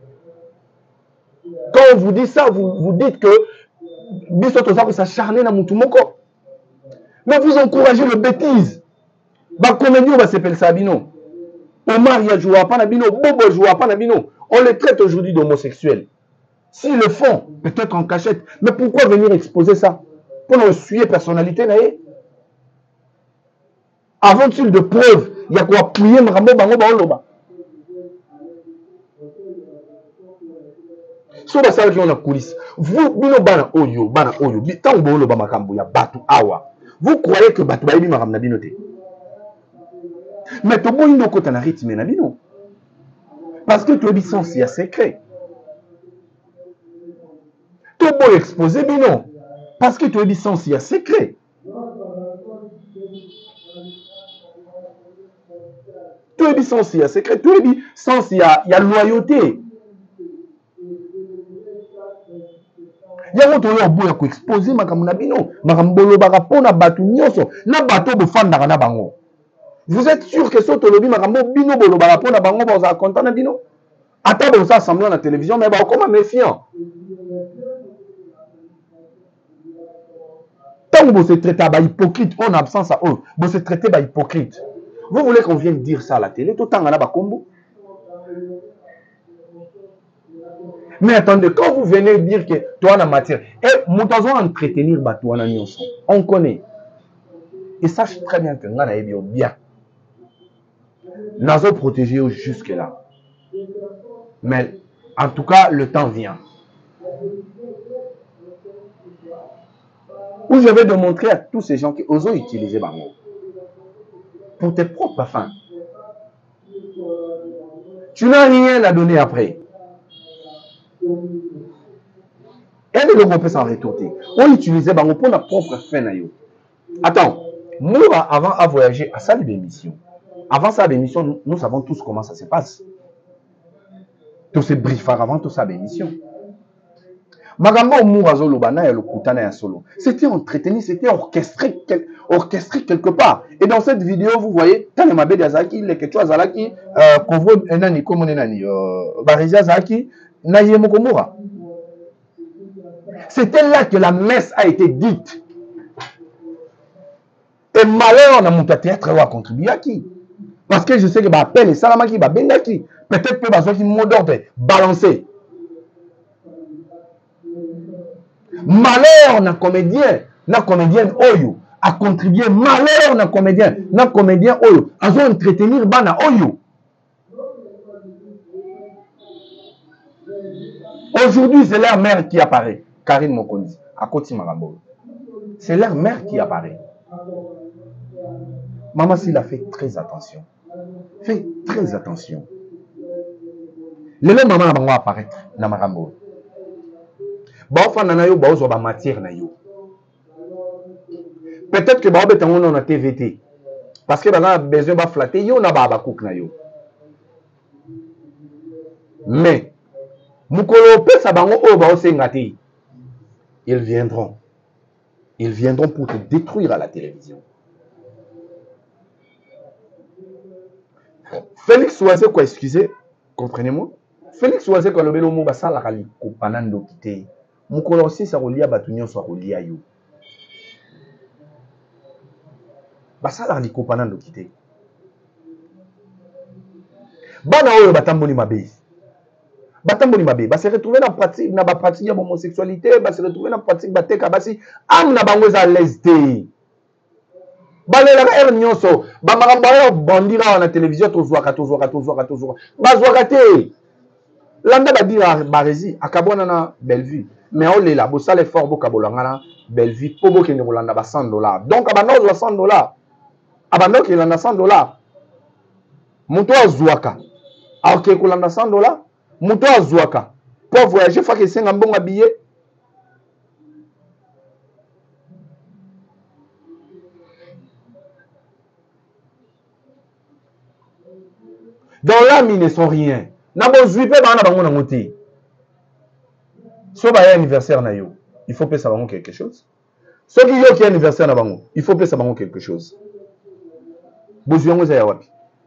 Quand on vous dit ça, vous vous dites que biso to ça que ça charner na mutu moko. Mais vous encouragez le bêtise. Bah, comédien, va s'appeler Sabino. Omar, il a joué à Panabino. Bobo joue à Panabino. On les traite aujourd'hui d'homosexuels. S'ils le font, peut-être en cachette. Mais pourquoi venir exposer ça? Pour nous suivre personnalité, naïe. Avant-il de preuves, il y a quoi appuyer makambo bango baoloba. So ba sala ki on a coulisse. Vous bino bana oyo bana oyo tant baoloba makambo ya batu awa. Vous croyez que batu bayibi makambo na bino te? Mais to boyi ndoko ta na rythme na bino. Parce que to bi sens ya secret. To boyi exposer bino parce que to bi sens ya secret. To bi sens ya secret, to bi sens ya ya loyauté. Yango to yo boya ko exposer makambo na bino, makambo lo baka pona batu nyonso, na bato bo fanda na bango. Vous êtes sûr que ce tolobi makambo bino bolo baka pona bango ba za content na bino? Ata bo ça semblant na télévision mais ba comment méfiant. Tant que vous se traitez ba hypocrite en absence à eux, vous se traitez ba hypocrite. Vous voulez qu'on vienne dire ça à la télé tout temps na ba kombo? Mais attendez, quand vous venez dire que toi en matière, et nous devons entretenir Batouana Nyonson, on connaît. Et sache très bien que nous avons bien. Nous avons protégé jusque-là. Mais en tout cas, le temps vient. Où je vais démontrer à tous ces gens qui osent utiliser Bango pour tes propres fins. Tu n'as rien à donner après. Et le groupe peut s'en retourner. On utilisait Bango pour notre propre fin. Attends, nous, avant à voyager à ça d'émission. Avant ça d'émission, nous, nous savons tous comment ça se passe. Tous ces briefs avant tout ça d'émission. Magambo Mourazo Lobana et le Koutana et Solo. C'était entretenu, c'était orchestré, orchestré quelque part. Et dans cette vidéo, vous voyez, Tanemabe Dazaki, les Ketchou Azalaki, Kovo Enani, comme on est Nani, Barizia Zaki, Naye Mokomura. C'était là que la messe a été dite. Et malheur, on a monté à théâtre à contribuer à qui? Parce que je sais que bah appelle les salamaki, bah bengaki, peut-être que bah qui mot d'ordre balancer. Malheur na comédien, na comédienne oyo a contribué. Malheur na comédien, na comédien oyo a entretenir bana oyo. Aujourd'hui, c'est leur mère qui apparaît. Karine Mokondi, à Koti Marambo. C'est leur mère qui apparaît. Maman, s'il a fait très attention. Fais très attention. Le même maman va apparaître dans Marambo. Peut-être que Baobet on a T V T. Parce que a besoin de flatter, yo na baba kouk na yo. Mais Mukolo pe sabango o ba osengati. Ils viendront. Ils viendront pour te détruire à la télévision. Félix Oise quoi, excusez, comprenez-moi. Félix Oise quand le belo mo basala kali ko panando kité. Mukolo aussi ça relia batunyo so relia yo. Basala kali ko panando kité. Bana oyo batamboni mabe. Batamboni mabe, ba se retrouver dans pratique na ba pratique ya homosexualité, ba se retrouver dans pratique ba teka basi am na bango za lesté. Ba le la er nyonso, ba maramba yo bandira na télévision tozwaka tozwaka tozwaka tozwaka. Ba zwaka te. Landa ba dira barezi akabona na Bellevue. Mais on est là, bo sale fort bo kabolanga na Bellevue po bo kende kolanda ba cent dollars. Donc abano zo cent dollars. Abano ki landa cent dollars. Muto azwaka. Ok kolanda cent dollars. Muto azwaka. Pour voyager fa ke senga mbonga billet. Dans l'âme, ils ne sont rien. Nabo zwipe ba na bango na ngoti. So ba ya anniversaire na yo, il faut payer ça bango quelque chose. So ki yo ki anniversaire na bango, il faut payer ça bango quelque chose. Bozuyango za ya wapi?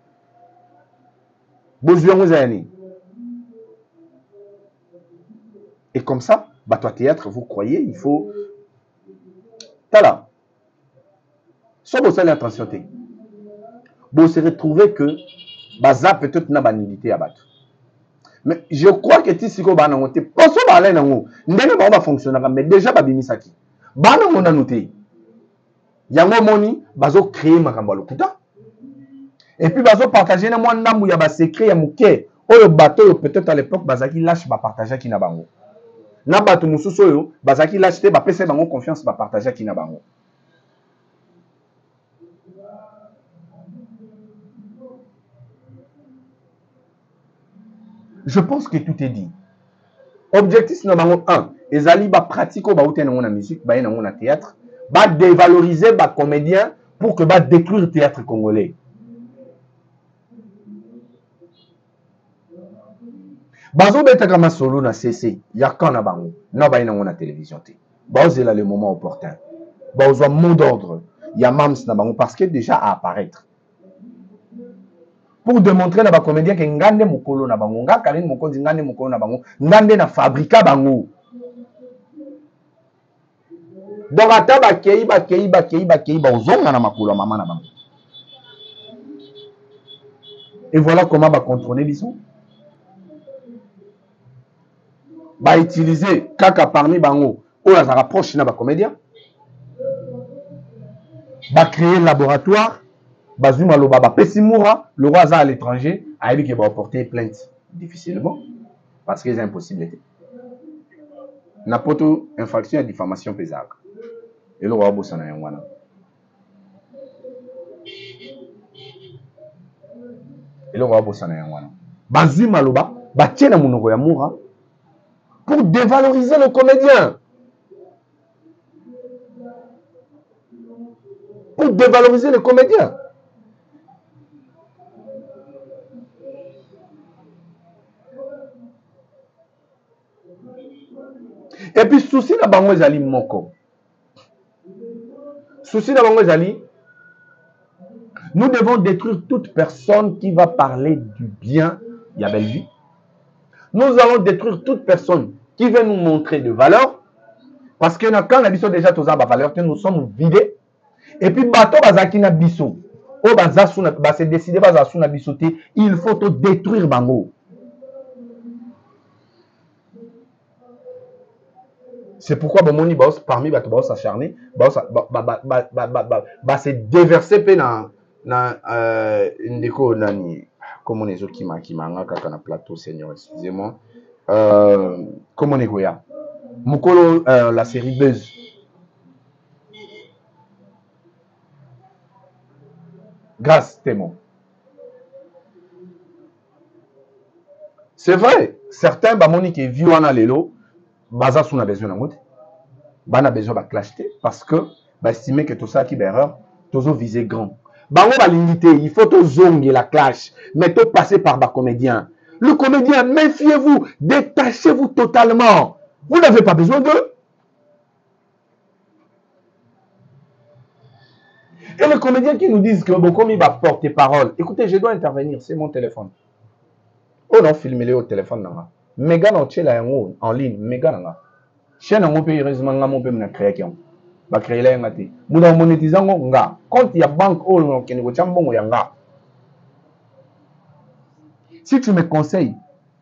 Bozuyango za ya ni. Et comme ça, bah toi théâtre, vous croyez, il faut. Tala. So vous allez attention te. Vous se retrouver que baza peut-être na banilité à battre. Mais je crois que si vous avez noté, pas seulement aller dans vous, n'importe comment fonctionner, mais déjà babimisaki. Bana on a noté. Yango moni bazo créer makambo lokuta. Et puis, bazo partager na moi ndambu ya ba secret ya muke. Oyo bateau peut-être à l'époque bazaki lâche ba partager ki na bango. Na bato mususu oyo bazaki lâche te ba pesa bango confiance ba partager ki na bango. Je pense que tout est dit. Objectif numéro un, ezali ba pratique ba outé na musique, ba na théâtre, ba dévaloriser ba comédien pour que ba détruire le théâtre congolais. Bazo betaka masolo na C C, ya kana bango, na ba na na télévision té. Bazo là le moment opportun. Bazo mot d'ordre, ya mams na bango parce que déjà à apparaître. Pour démontrer na ba comédien que ngande mukolo na bango, nga kalini mukonzi ngande mukolo na bango, ngande na fabrika bango. Donc ata ba kei ba kei ba kei ba kei ba ozonga na makolo mama na bango. Et voilà comment ba contrôler biso. Ba utiliser kaka parmi bango, ou la rapproche na ba comédien. Ba créer laboratoire. Bazuma lo baba pesimura le roi à l'étranger a dit qu'il va porter plainte difficilement parce que c'est impossible. Na poto infraction à diffamation pesable et le roi bosana yangwana et le roi bosana yangwana bazuma lo ba ba tiena munoko ya mura pour dévaloriser le comédien, pour dévaloriser le comédien. Et puis, souci na bango ezali moko. Souci na bango ezali, nous devons détruire toute personne qui va parler du bien de Bellevue. Nous allons détruire toute personne qui veut nous montrer de valeur. Parce que quand on a biso déjà tous les valeurs, nous sommes vidés. Et puis, bateau bazaki na biso. O bazasu na ba se décider bazasu na biso te, il faut tout détruire bango. C'est pourquoi Bomoni Baos, parmi les Baos acharnés, Baos se déverser dans une déco, comme on est autres qui m'a qui m'a quand on a plateau, Seigneur, excusez-moi. Comment on est Goya Mukolo, la série Buzz. Grâce, témoin. C'est vrai, certains Bamoni qui vivent en Alélo, Baza sous na besoin d'angote, Bana besoin de clashter parce que bah estimer que tout ça qui est erreur, toujours viser grand. Bango va limiter, il faut tout zonger la clash, mais tout passer par bas comédien. Le comédien, méfiez-vous, détachez-vous totalement. Vous n'avez pas besoin d'eux. Et les comédiens qui nous disent que bon, comme il va porter parole, écoutez, je dois intervenir, c'est mon téléphone. Oh non, filmez-le au téléphone. Non. Méga non tchela en ligne, méga nanga. Chaîne en pays heureusement nga mon pays na créer qui on. Ba créer la ngati. Muna monétisant nga. Compte ya banque oh non qui ne chambon yanga. Si tu me conseilles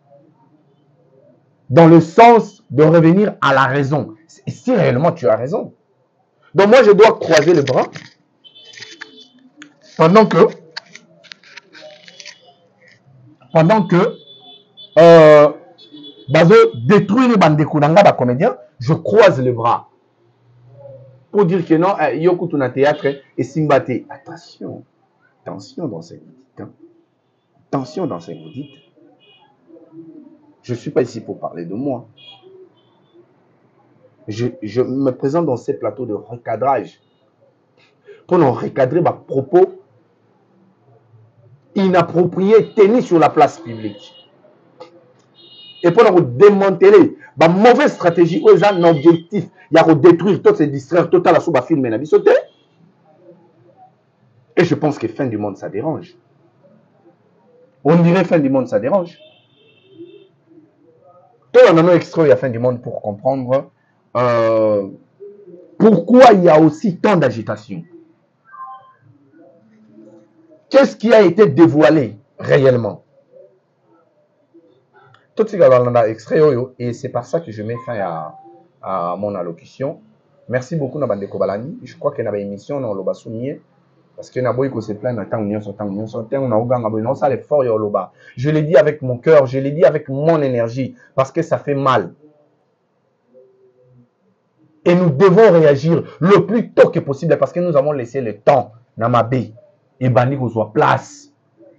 dans le sens de revenir à la raison, si réellement tu as raison. Donc moi je dois croiser les bras pendant que pendant que euh, Bazo détruire les bandes de Kunanga, ba comédien, je croise les bras. Pour dire que non, il y a un théâtre et Simbate. Attention, attention dans ce que vous dites. Hein. Attention dans ce que vous dites. Je ne suis pas ici pour parler de moi. Je, je me présente dans ces plateaux de recadrage. Pour nous recadrer mes propos inappropriés tenus sur la place publique. Et pour nous démanteler ma mauvaise stratégie, aux un objectif, il y a détruire toutes ces distraire total à sous ma film et et je pense que fin du monde ça dérange. On dirait fin du monde ça dérange. Tout le monde a extrait la fin du monde pour comprendre euh, pourquoi il y a aussi tant d'agitation. Qu'est-ce qui a été dévoilé réellement? Tout ce qui est extrait, et c'est par ça que je mets fin à, à mon allocution. Merci beaucoup, Nabande Kobalani. Je crois qu'il y a une émission dans le Bassounier. Parce que n'a pas se plaindre tant on son tant on son temps on a oganga non ça l'effort yo loba. Je l'ai dit avec mon cœur, je l'ai dit avec mon énergie parce que ça fait mal. Et nous devons réagir le plus tôt que possible parce que nous avons laissé le temps dans ma baie et bandi qu'on soit place.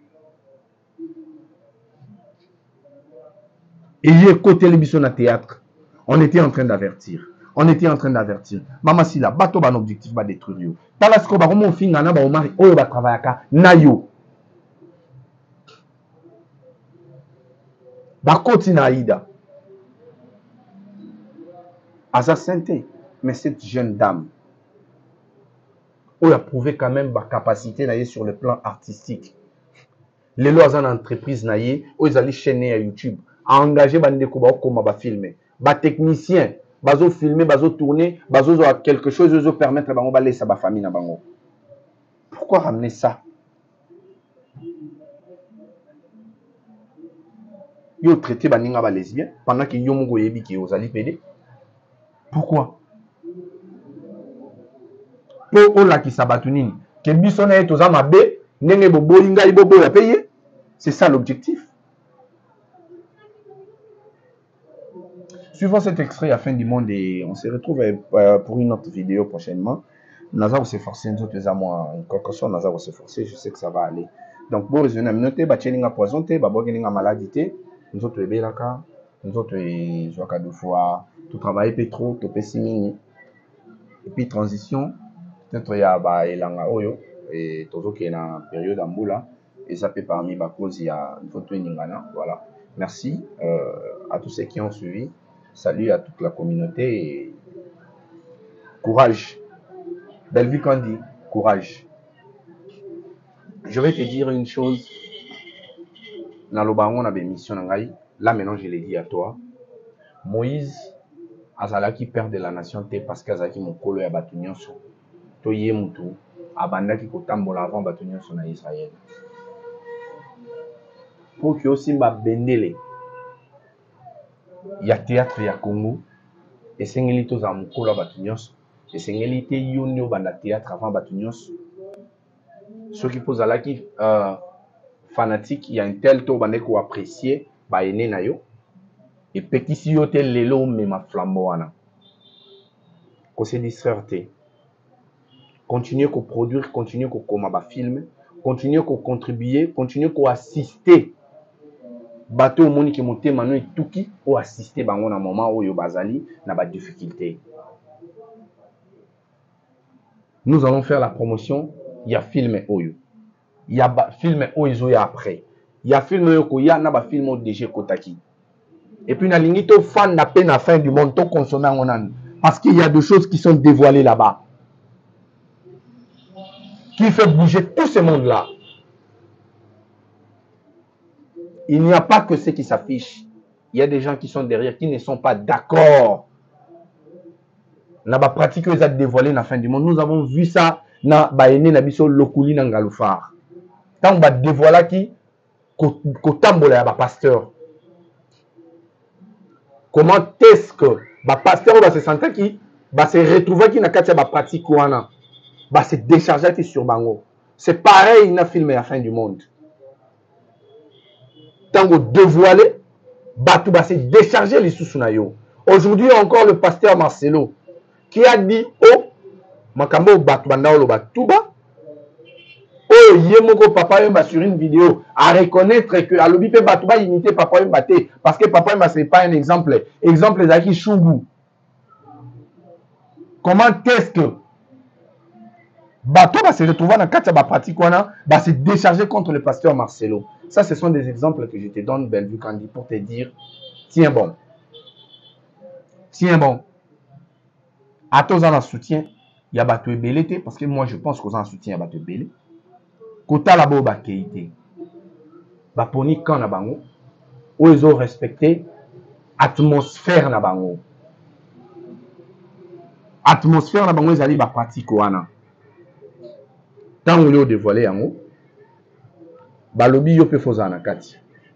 Et il y a côté l'émission de théâtre, on était en train d'avertir. On était en train d'avertir. Maman si la bateau ban objectif va détruire yo. Talasko ba comment fin na ba omari oyo ba travailler na yo. Ba continue Aïda. Asa santé, mais cette jeune dame elle a prouvé quand même sa capacité naïe sur le plan artistique. Les lois en entreprise naïe, ils allaient chaîner à YouTube, à engager bande kuba comme ba filmer, ba technicien, bazo filmer, bazo tourner, bazo quelque chose bazo permettre ba laisser sa famille na bango. Pourquoi ramener ça? Yo traité baninga ba lesbien pendant que yo mongo yebi ki ozali pédé. Pourquoi? Pour on la qui sabatunini que biso na eto za mabe ndenge bobo inga ibobo ya payer. C'est ça l'objectif. Suivant cet extrait à fin du monde et on se retrouve euh, pour une autre vidéo prochainement. Nous allons se forcer nous autres moi quelque chose nous allons se forcer, je sais que ça va aller. Donc pour résumer la minute ba cheninga poisonté ba bogeninga maladité nous autres belaka nous autres joie ka deux fois tout travail peu trop to pessimini et puis transition peut-être ya ba elanga oyo et toujours qui est dans période ambula et ça peut parmi ba cause il y a une photo ningana voilà. Merci euh, à tous ceux qui ont suivi. Salut à toute la communauté et courage. Bellevue Kandi, courage. Je vais te dire une chose. Dans le baron, on a des missions. Là, maintenant, je l'ai dit à toi. Moïse, Azalaki, père de la nation, parce qu'Azalaki, mon colo, a battu Nyonso. Toye Moutou, Abandaki, Kotambola, avant battu Nyonso na Israël. Pour que aussi m'a bendele. Il y a théâtre, il y a Congo. Et c'est un peu de mokolo battu Nyonso. Et c'est un peu de théâtre avant battu Nyonso. Ceux qui posent à la qui fanatique, il y a un tel taux qui apprécié, bah ene na yo. Et petit si yo tel lelo mais ma flamboana. Qu'on se distraire te. Continuer à produire, continuer à comme ba film, continuer à contribuer, continuer à assister. Bateau moni qui monte manu et tuki ou assister bango na moment où yo bazali na ba difficulté. Nous allons faire la promotion. Il y a film oyo. Il y a film oyo ya après. Il y a film oyo ko ya na ba film o D G Kotaki. Et puis na lingi to fan na peine à fin du monde to consommer en an parce qu'il y a des choses qui sont dévoilées là-bas. Qui fait bouger tout ce monde là. Il n'y a pas que ceux qui s'affichent. Il y a des gens qui sont derrière qui ne sont pas d'accord. Na ba pratique les a dévoilé na fin du monde. Nous avons vu ça na ba ene na biso lokuli na ngalufar. Tant ba dévoiler qui ko tambola ya ba pasteur. Comment est-ce que ba pasteur va se sentir qui va se retrouver qui na kati ba pratique wana va se décharger qui sur bango. C'est pareil na filmé la fin du monde. Tant que dévoiler ba tout va se décharger les sous na yo. Aujourd'hui encore le pasteur Marcelo qui a dit oh makambo batu banda lo batuba oh yemoko papa yemba sur une vidéo à reconnaître que alobi pe batuba imité papa yemba te parce que papa yemba c'est pas un exemple exemple zaki chungu. Comment est-ce que bateau va se retrouver dans quatre ba pratique wana va se décharger contre le pasteur Marcelo. Ça ce sont des exemples que je te donne Bellevue Kandi pour te dire tiens bon. Tiens bon. À tous en soutien, il y a bateau belé parce que moi je pense qu'aux en soutien il y a bateau belé. Kota la boba keité. Ba poni kan na bango. Où ils ont respecté atmosphère na bango. Atmosphère na bango ils allaient ba pratique wana. Tant où ils dévoilé yango. Ba lobi yo pe foza na kati.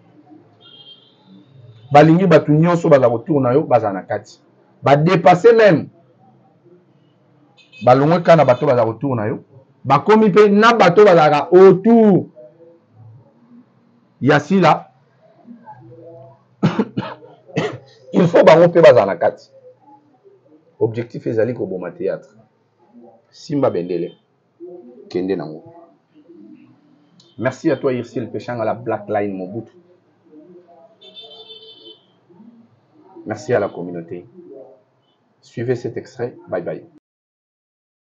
Ba lingi batu nyonso ba za retourna yo ba za na kati. Ba dépasser même balongwe kana bato baza retour na yo bakomi pe na bato bazalaka autour ya sila il faut bango pe bazala na kati. Objectif ezali koboma théâtre. Simba Bendele kende nango. Merci à toi Irsil Pechang à la Black Line Mobutu. Merci à la communauté. Suivez cet extrait. Bye bye.